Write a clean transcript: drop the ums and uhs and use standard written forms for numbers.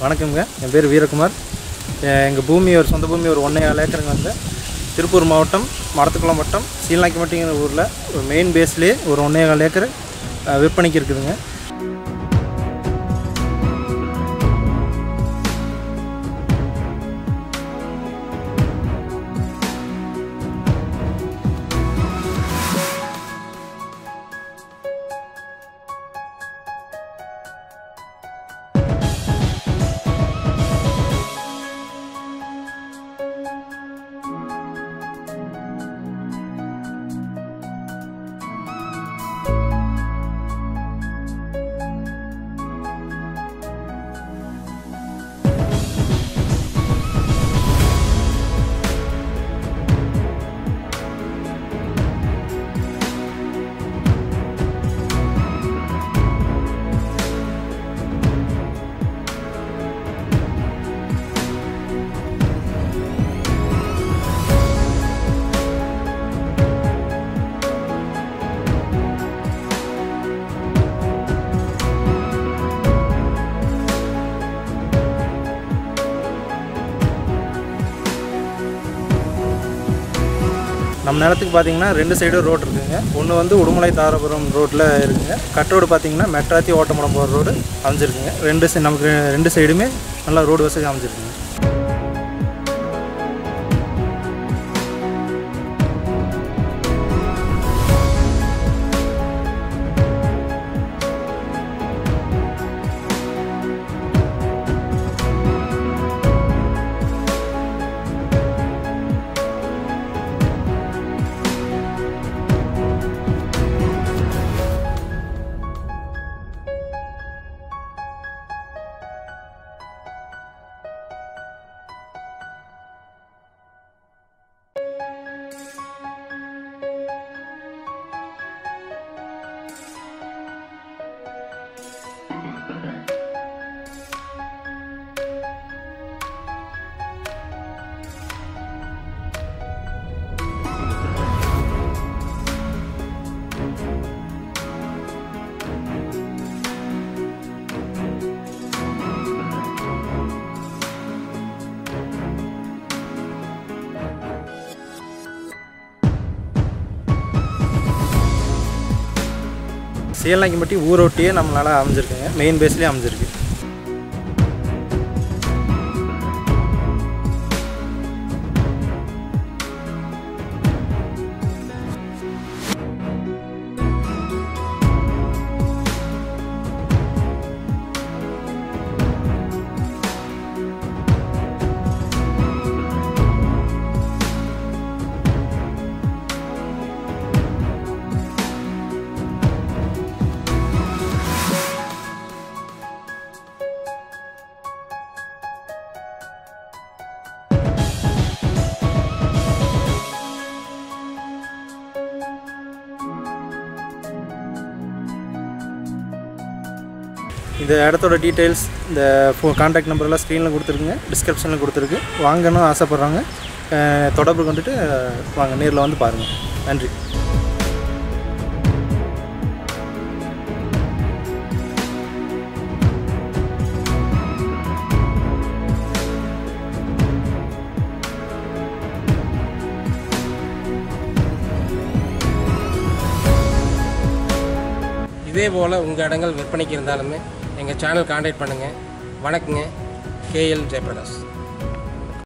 வணக்கம்ங்க. என் பேர் வீரகுமார். எங்கள் பூமி சொந்த பூமி ஒரு 1.4 ஏக்கருங்க. வந்து திருப்பூர் மாவட்டம் மடத்துக்குளம் வட்டம் சீலநாய்க்கம்பட்டிங்கிற ஊரில் ஒரு மெயின் பேஸ்லேயே ஒரு 1.4 ஏக்கர் விற்பனைக்கு இருக்குதுங்க. நம்ம நிலத்துக்கு பார்த்தீங்கன்னா 2 சைடும் ரோடு இருக்குதுங்க. ஒன்று வந்து உடுமலை தாராபுரம் ரோட்டில் இருக்குங்க. கட் ரோடு பார்த்தீங்கன்னா மெட்ராத்தி ஓட்டமடம் போகிற ரோடு அமைஞ்சிருக்குங்க. நமக்கு 2 சைடுமே நல்லா ரோடு வசதி அமைஞ்சிருக்குங்க. சீலநாய்க்கம்பட்டி ஊரோட்டியே நம்மளால் அமைஞ்சிருக்குங்க. மெயின் பேஸ்லேயே அமைஞ்சிருக்கு. இந்த இடத்தோட டீட்டெயில்ஸ், இந்த கான்டாக்ட் நம்பரெல்லாம் ஸ்க்ரீனில் கொடுத்துருக்குங்க, டிஸ்கிரிப்ஷனில் கொடுத்துருக்கு. வாங்கன்னு ஆசைப்பட்றாங்க, தொடர்பு கொண்டுட்டு வாங்க, நேரில் வந்து பாருங்கள். நன்றி. இதே போல் உங்கள் இடங்கள் விற்பனைக்கு இருந்தாலுமே எங்கள் சேனல் கான்டாக்ட் பண்ணுங்கள். வணக்கங்க. KL ஜெயபிரகாஷ்.